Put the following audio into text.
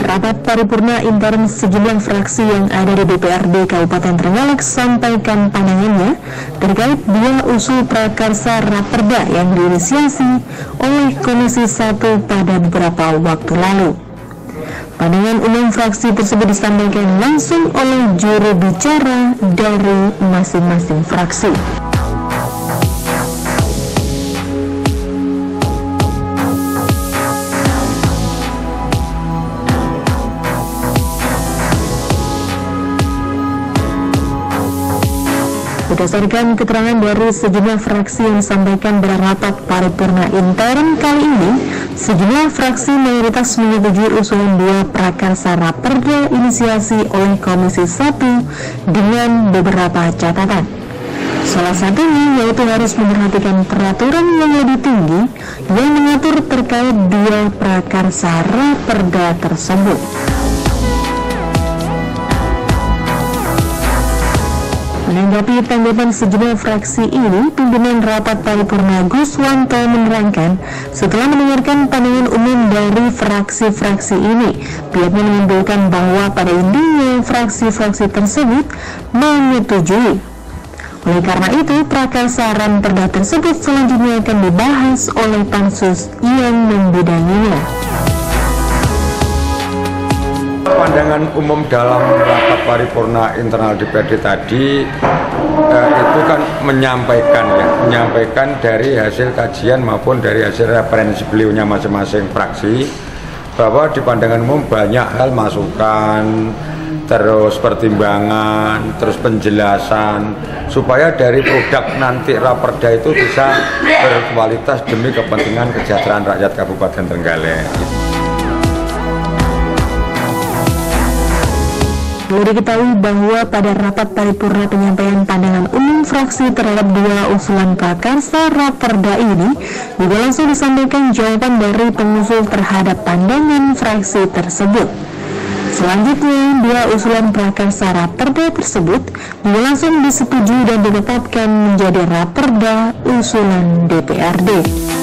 Rapat paripurna intern sejumlah fraksi yang ada di DPRD Kabupaten Trenggalek sampaikan pandangannya terkait dua usul prakarsa Raperda yang diinisiasi oleh Komisi 1 pada beberapa waktu lalu. Pandangan umum fraksi tersebut disampaikan langsung oleh juru bicara dari masing-masing fraksi. Berdasarkan keterangan dari sejumlah fraksi yang disampaikan pada rapat paripurna intern kali ini, sejumlah fraksi mayoritas menyetujui usulan dua prakarsa Raperda inisiasi oleh Komisi 1 dengan beberapa catatan. Salah satunya yaitu harus memperhatikan peraturan yang lebih tinggi yang mengatur terkait dua prakarsa Raperda tersebut. Menanggapi tanggapan sejumlah fraksi ini, pimpinan rapat paripurna Guswanto menerangkan setelah mendengarkan pandangan umum dari fraksi-fraksi ini, pihaknya menyimpulkan bahwa pada intinya fraksi-fraksi tersebut menyetujui. Oleh karena itu, prakarsa Raperda tersebut selanjutnya akan dibahas oleh pansus yang membidanginya. Pandangan umum dalam rapat paripurna internal DPRD tadi itu kan menyampaikan dari hasil kajian maupun dari hasil referensi beliaunya masing-masing fraksi bahwa di pandangan umum banyak hal masukan, terus pertimbangan, terus penjelasan supaya dari produk nanti Raperda itu bisa berkualitas demi kepentingan kesejahteraan rakyat Kabupaten Trenggalek. Perlu diketahui bahwa pada rapat paripurna penyampaian pandangan umum fraksi terhadap dua usulan prakarsa Raperda ini juga langsung disampaikan jawaban dari pengusul terhadap pandangan fraksi tersebut. Selanjutnya, dua usulan prakarsa Raperda tersebut juga langsung disetujui dan ditetapkan menjadi Raperda usulan DPRD.